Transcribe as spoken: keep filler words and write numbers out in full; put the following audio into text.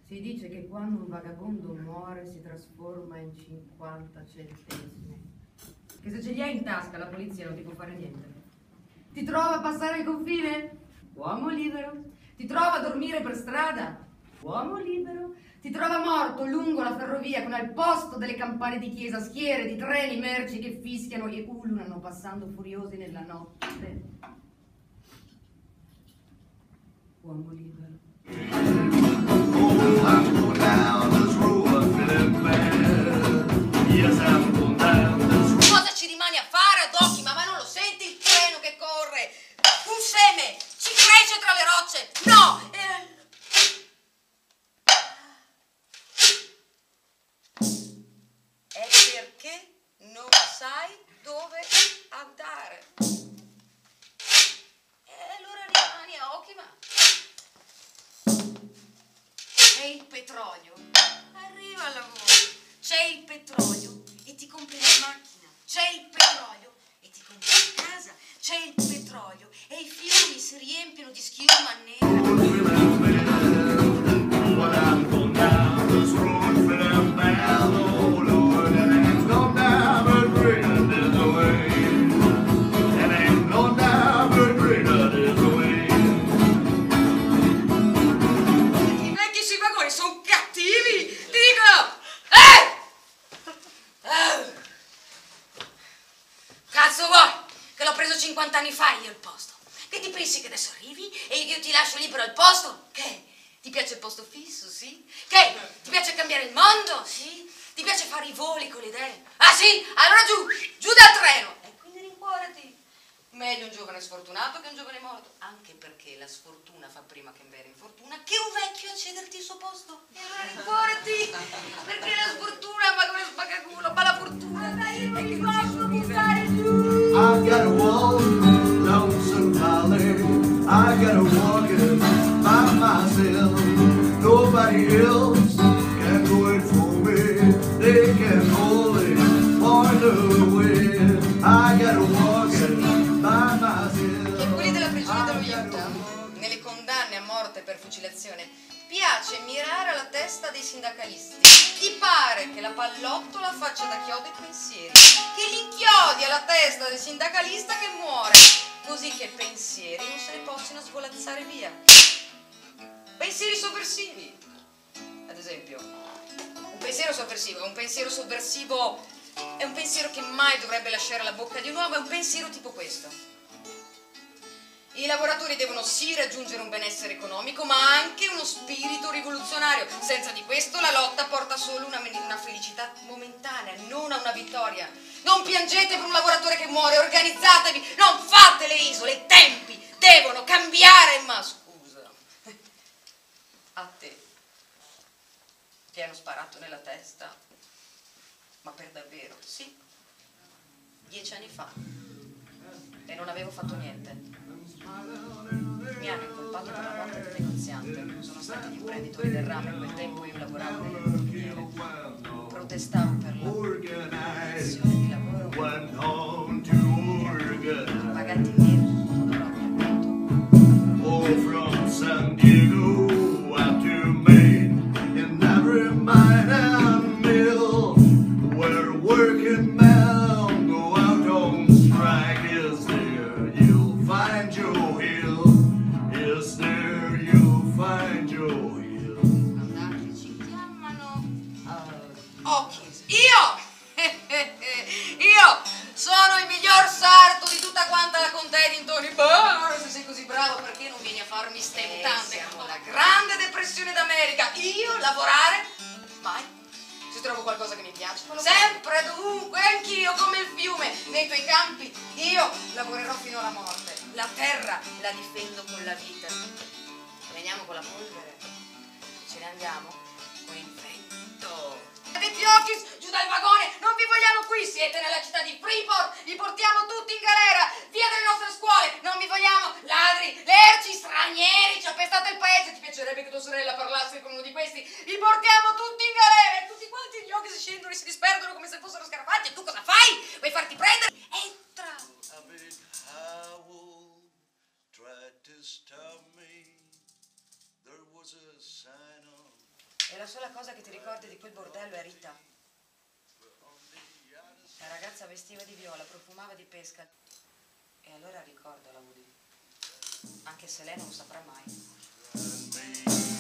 Si dice che quando un vagabondo muore si trasforma in cinquanta centesimi. Che se ce li hai in tasca la polizia non ti può fare niente. Ti trova a passare il confine? Uomo libero. Ti trova a dormire per strada? Uomo libero. Ti trova morto lungo la ferrovia con al posto delle campane di chiesa schiere di treni merci che fischiano e ululano passando furiosi nella notte. Uomo libero. Cosa ci rimane a fare ad occhi? Ma, ma non lo senti il treno che corre? Un seme ci cresce tra le rocce. No! Eh... È perché non sai dove andare. E allora rimani a occhi, ma... C'è il petrolio. Arriva al lavoro. C'è il petrolio e ti compri la macchina. C'è il petrolio e ti compri la casa. C'è il petrolio e i fiumi si riempiono di schiuma nera. cinquanta anni fa io il posto. Che ti pensi che adesso arrivi e io ti lascio libero il posto? Che? Ti piace il posto fisso, sì? Che? Ti piace cambiare il mondo, sì? Ti piace fare i voli con le idee? Ah sì? Allora giù, giù dal treno! E quindi rincuorati. Meglio un giovane sfortunato che un giovane morto. Anche perché la sfortuna fa prima che vera infortuna che un vecchio a cederti il suo posto. E allora rincuorati! Perché la sfortuna ma come spaccaculo, ma la fortuna è che non ci sono buttare giù! I gotta walk lonesome valley. I gotta walk it by myself. Nobody else can do it for me. They can only point the way. I gotta walk it by myself. Che quelli della prigione dello Utah, nelle condanne a morte per fucilazione, piace mirare alla testa dei sindacalisti. Ti pare che la pallottola faccia da chiodo ai pensieri, che li inchiodi alla testa del sindacalista che muore, così che pensieri non se ne possono svolazzare via. Pensieri sovversivi. Ad esempio, un pensiero sovversivo è un pensiero sovversivo, è un pensiero che mai dovrebbe lasciare la bocca di un uomo, è un pensiero tipo questo. I lavoratori devono sì raggiungere un benessere economico, ma anche uno spirito rivoluzionario. Senza di questo la lotta porta solo una, una felicità momentanea, non a una vittoria. Non piangete per un lavoratore che muore, organizzatevi, non fate le isole, i tempi devono cambiare. Ma scusa, a te ti hanno sparato nella testa, ma per davvero, sì, dieci anni fa, e non avevo fatto niente. Mi hanno incolpato per la morte del negoziante. Sono stati gli imprenditori del rame. A quel tempo io lavoravo nelle miniere. Protestavo per la condizione di lavoro pagati meno in modo proprio. Oh, from San Diego out to Maine, in every mine and mill, where working men go out on strike, is there you'll find your hill. Is there you'll find your hill. Guardate, ci chiamano Hawkins. Io! Io sono il miglior sarto di tutta quanta la contea e dintorni. Bah, se sei così bravo, perché non vieni a farmi ste mutande? Siamo la grande depressione d'America. Io lavorare? Mai. Se trovo qualcosa che mi piace, sempre, dovunque, anch'io come il fiume nei tuoi campi. Io lavorerò fino alla morte. La terra la difendo con la vita. Veniamo con la polvere. Ce ne andiamo con il vento. Avete Hawkins, giù dal vagone, non vi vogliamo qui, siete nella città di Freeport, li portiamo tutti in galera, via dalle nostre scuole, non vi vogliamo, ladri, lerci, stranieri, ci ha pestato il paese, ti piacerebbe che tua sorella parlasse con uno di questi, li portiamo tutti in galera, e tutti quanti gli occhi si scendono e si disperdono come se fossero scarafaggi, e tu cosa fai? Vuoi farti prendere? Entra! A big owl tried to stop me. There was a sign on E la sola cosa che ti ricordi di quel bordello è Rita. La ragazza vestiva di viola, profumava di pesca. E allora ricordala, Woody. Anche se lei non lo saprà mai.